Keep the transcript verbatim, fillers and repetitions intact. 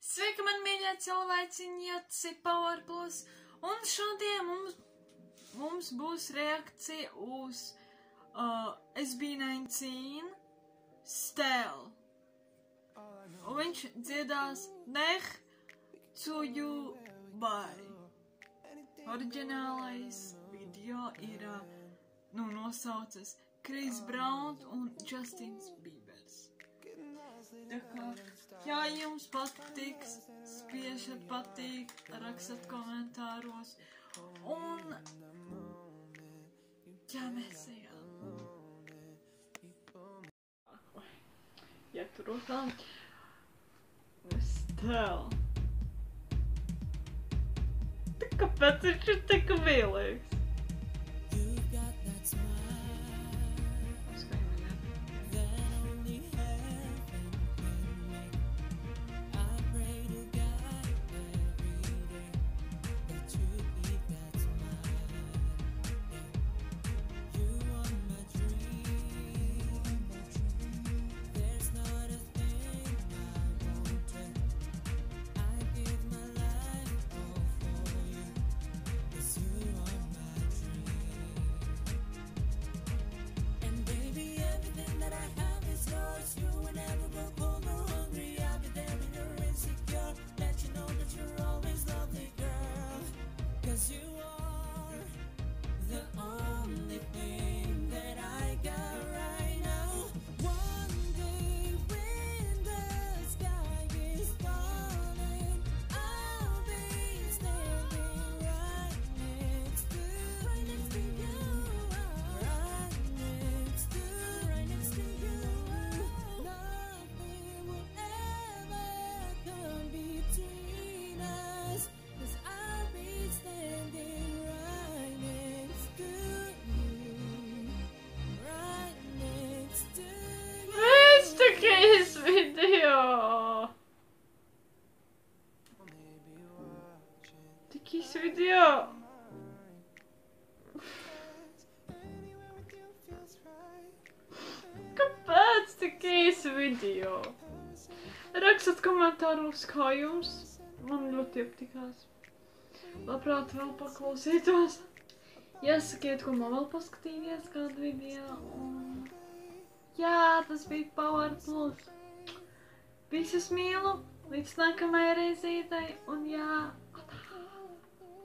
Sveiki, man mīļie cilvēciņi, tas ir Power Plus, un šodien mums, mums būs reakcija uz uh, S B deviņpadsmit Stēl. Un viņš dziedās Nech zu you bye. Oriģinālais video ir uh, nu, nosaucas Chris Brown un Justins Biebers. Tā kā, ja jums patiks, spiežat patīk, rakstat komentāros, un jā, mēs ejam. Ja tur rokām, Stēl. Tā kāpēc viņš ir tik mīlīgs? Tikīs video. Kāpēc tikīs video? Rakstat komentāros, kā jums. Man ļoti iepatikās. Labprāt vēl paklausītos. Iesakiet, ko man vēl paskatīties kādu video. Un... jā, tas bija Power Plus. Visus mīlu. Līdz nākamajai reizītei. Un jā.